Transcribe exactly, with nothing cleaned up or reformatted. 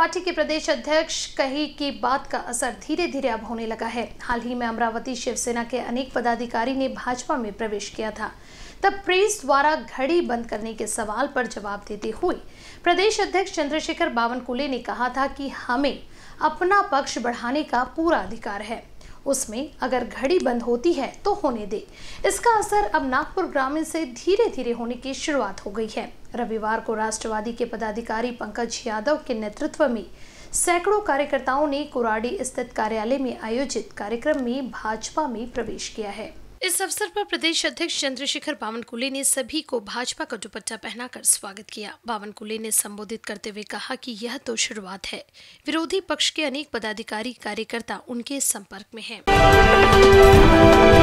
Party के प्रदेश अध्यक्ष कही की बात का असर धीरे धीरे अब होने लगा है। हाल ही में अमरावती शिवसेना के अनेक पदाधिकारी ने भाजपा में प्रवेश किया था। तब प्रेस द्वारा घड़ी बंद करने के सवाल पर जवाब देते हुए प्रदेश अध्यक्ष चंद्रशेखर बावनकुले ने कहा था कि हमें अपना पक्ष बढ़ाने का पूरा अधिकार है, उसमें अगर घड़ी बंद होती है तो होने दे। इसका असर अब नागपुर ग्रामीण से धीरे धीरे होने की शुरुआत हो गई है। रविवार को राष्ट्रवादी के पदाधिकारी पंकज यादव के नेतृत्व में सैकड़ों कार्यकर्ताओं ने कुराड़ी स्थित कार्यालय में आयोजित कार्यक्रम में भाजपा में प्रवेश किया है। इस अवसर पर प्रदेश अध्यक्ष चंद्रशेखर बावनकुले ने सभी को भाजपा का दुपट्टा पहनाकर स्वागत किया। बावनकुले ने संबोधित करते हुए कहा कि यह तो शुरुआत है, विरोधी पक्ष के अनेक पदाधिकारी कार्यकर्ता उनके संपर्क में हैं।